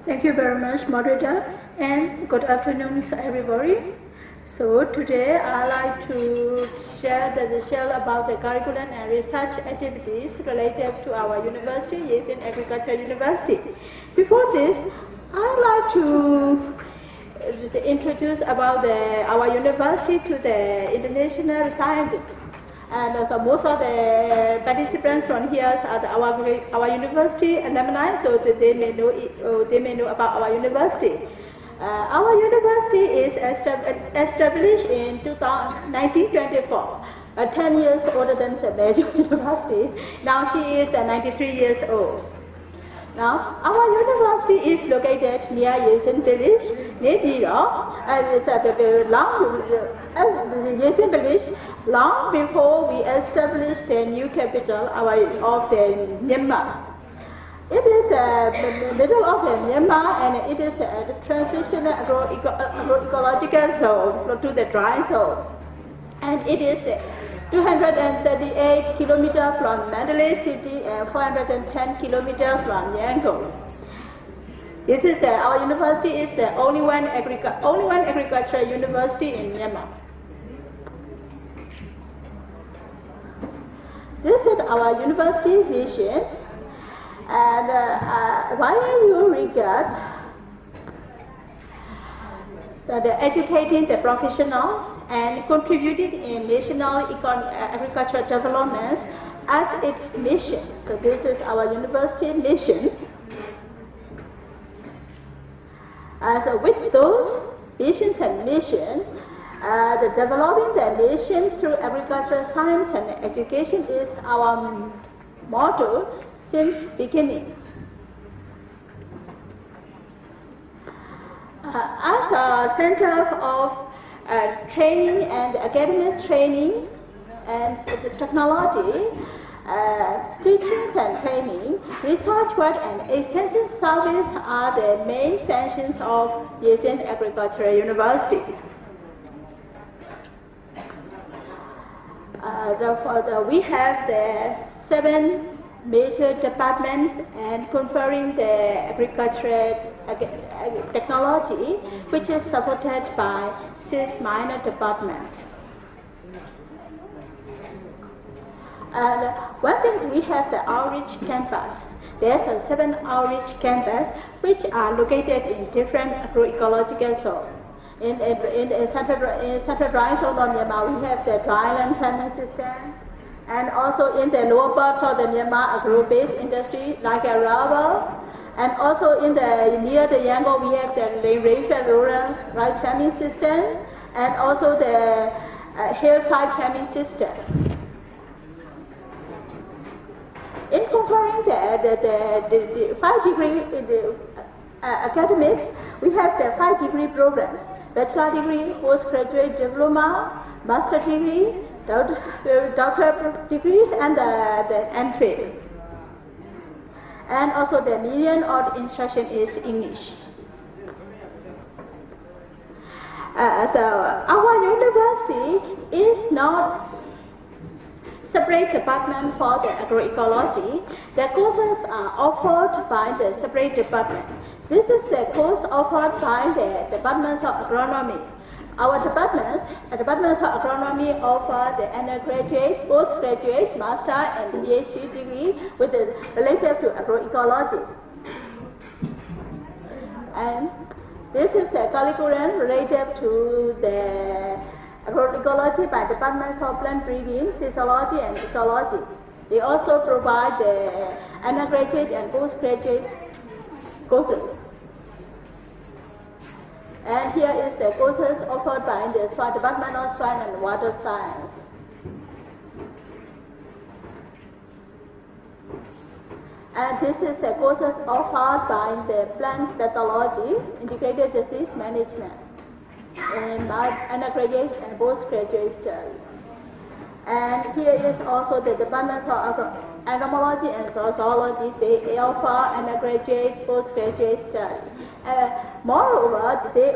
Thank you very much, moderator, and good afternoon to everybody. So today I'd like to share about the curriculum and research activities related to our university, Yezin Agricultural University. Before this, I'd like to introduce about our university to the international scientists. And so most of the participants from here are our university alumni, so that they may know about our university. Our university is established in 1924, 10 years older than the major university. Now she is 93 years old. Now, our university is located near Yezin village, near Diro, and it's Yezin village long before we established the new capital of the Myanmar. It is the middle of the Myanmar, and it is a transitional agroecological zone to the dry zone. And it is 238 kilometers from Mandalay city and 410 kilometers from Yangon. Our university is the only one agricultural university in Myanmar. This is our university vision, and why you regard educating the professionals and contributing in national agricultural developments as its mission. So this is our university mission. So with those visions and mission, the developing the nation through agricultural science and education is our motto since beginning. As a center of training and academic training and technology, teaching and training, research work and extension service are the main functions of Yezin Agricultural University. We have the 7 major departments and conferring the agricultural technology, which is supported by 6 minor departments. And one thing, we have the outreach campus. There's a 7 outreach campus which are located in different agroecological zones. In central dry zone of Myanmar, we have the dryland farming system, and also in the lower parts of the Myanmar agro-based industry like a rubber, and also near the Yangon we have the rainfed rural rice farming system, and also the hillside farming system. In comparing the 5-degree academic, we have the 5-degree programs: bachelor degree, postgraduate diploma, master degree, doctoral degrees, and the MPhil. And also the medium of instruction is English. So our university is not separate department for the agroecology. The courses are offered by the separate department. This is the course offered by the departments of agronomy. Our departments of agronomy offer the undergraduate, postgraduate, master, and PhD degree related to agroecology. And this is the curriculum related to the agroecology by departments of plant breeding, physiology, and ecology. They also provide the undergraduate and postgraduate courses. And here is the courses offered by the Department of Soil and Water Science. And this is the courses offered by the Plant Pathology, Integrated Disease Management in undergraduate and postgraduate study. And here is also the Department of Entomology and Zoology. They offer undergraduate, postgraduate study. Moreover, they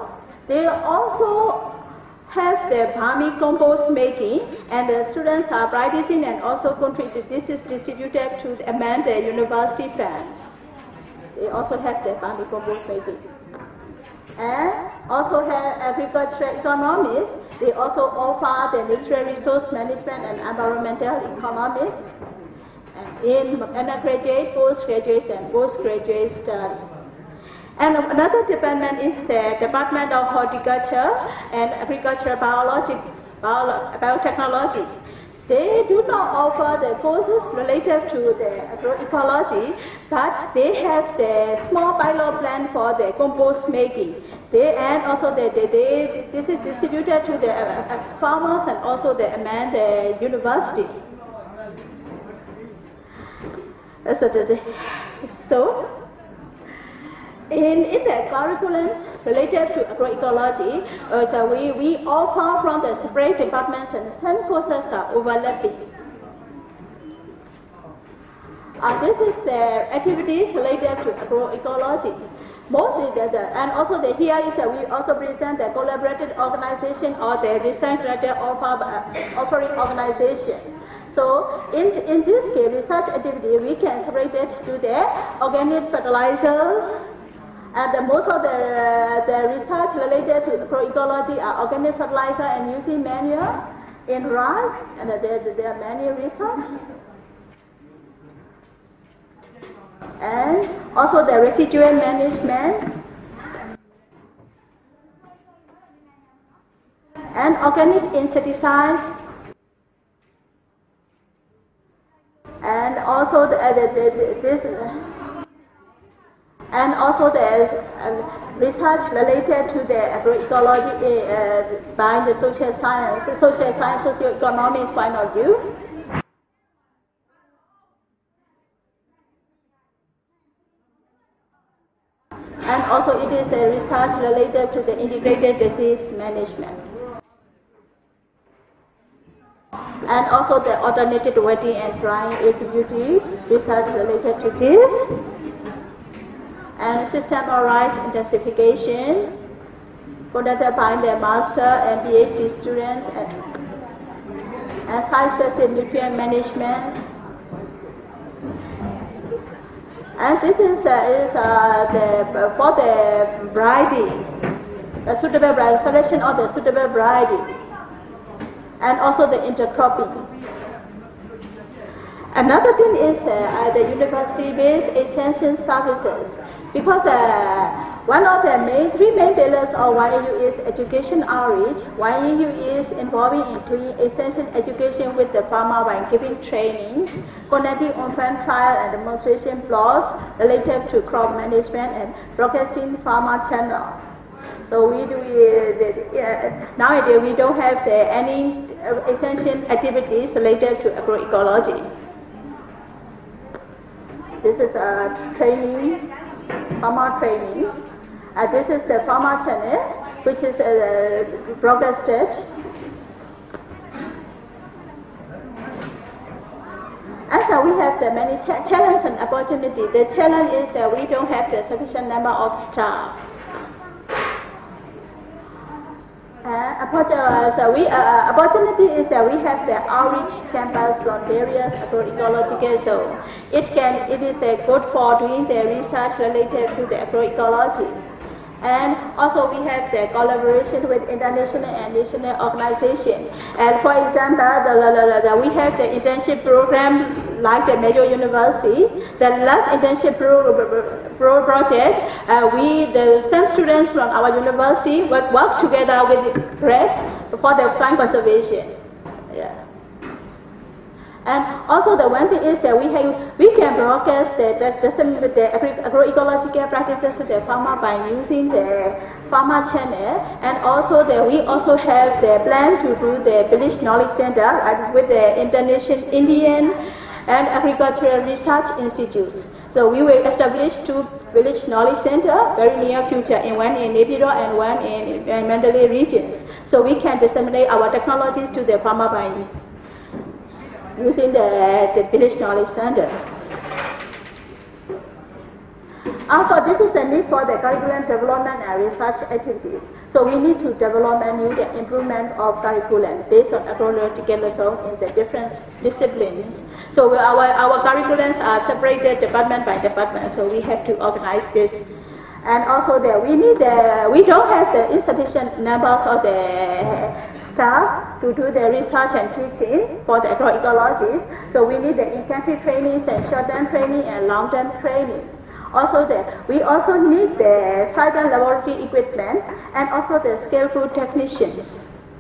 also have the vermicompost making, and the students are practicing and also contribute. This is distributed to among the university funds. They also have the vermicompost making. And also have agricultural economists. They also offer the natural resource management and environmental economics. And in undergraduate, postgraduate, and postgraduate study. And another department is the Department of Horticulture and Agricultural Biotechnology. They do not offer the courses related to the agroecology, but they have the small pilot plan for the compost making. And also this is distributed to the farmers and also the university. So in the curriculum related to agroecology, we offer from the separate departments and some courses are overlapping. This is the activities related to agroecology. Mostly and also here is that we also present the collaborative organization or the research-related offering organization. So in this case, research activity, we can separate it to the organic fertilizers, and most of the research related to agroecology are organic fertilizer and using manure in rice, and there are many research. And also the residual management and organic insecticides, and also there's research related to the agroecology by the social science, socio-economics point of view. And also it is a research related to the integrated disease management. And also the alternative wetting and drying activity, research related to this. And system of rice intensification, conducted by the master and PhD students, and site-specific nutrient management. And this is for the variety, the suitable variety, selection of the suitable variety, and also the intercropping. Another thing is the university-based extension services, because one of the three main pillars of YNU is education outreach. YNU is involving in doing extension education with the farmer by giving training, connecting on-farm trial and demonstration blogs related to crop management and broadcasting farmer channel. So we do nowadays we don't have any extension activities related to agroecology. This is a training, farmer trainings. This is the farmer channel, which is broadcasted. And so we have the many challenges and opportunities. The challenge is that we don't have the sufficient number of staff. Opportunity is that we have the outreach campus from various agroecological zones. It is good for doing the research related to the agroecology. And also we have the collaboration with international and national organizations. And for example, we have the internship program like the major university. The last internship project, some students from our university work together with RED for the soil conservation. Yeah. And also the one thing is that we can broadcast the agroecological practices to the farmer by using the farmer channel, and also we also have the plan to do the village knowledge center with the International Indian and Agricultural Research Institutes. So we will establish 2 village knowledge center very near future, one in Naypyidaw and one in Mandalay regions. So we can disseminate our technologies to the farmer by using the village knowledge center. Also, this is the need for the curriculum development and research activities. So we need to develop and new the improvement of curriculum based on agroecological results in the different disciplines. So our curriculums are separated department by department, so we have to organize this. And also we don't have the insufficient numbers of the staff to do the research and teaching for the agroecology. So we need the in-country trainings and short-term training and long-term training. Also we also need the site and laboratory equipment and also the skillful technicians.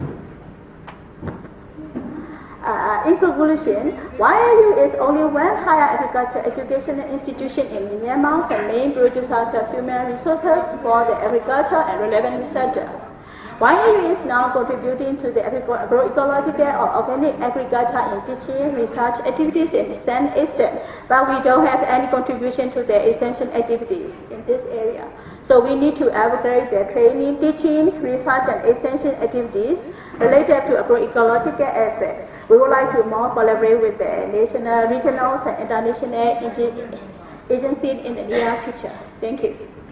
In conclusion, YNU is only one higher agriculture educational institution in Myanmar and main producer of human resources for the agriculture and relevant sector. YNU is now contributing to the agroecological or organic agriculture in teaching research activities in some extent, but we don't have any contribution to the extension activities in this area. So we need to upgrade the training, teaching, research and extension activities related to agroecological aspects. We would like to more collaborate with the national, regional and international agencies in the near future. Thank you.